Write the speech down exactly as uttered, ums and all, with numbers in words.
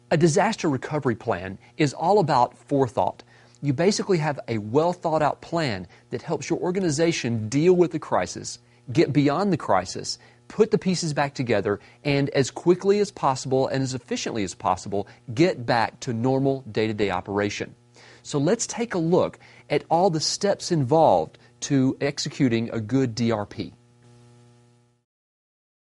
A disaster recovery plan is all about forethought. You basically have a well thought out plan that helps your organization deal with the crisis, get beyond the crisis, put the pieces back together, and as quickly as possible and as efficiently as possible, get back to normal day-to-day operation. So let's take a look at all the steps involved to executing a good D R P.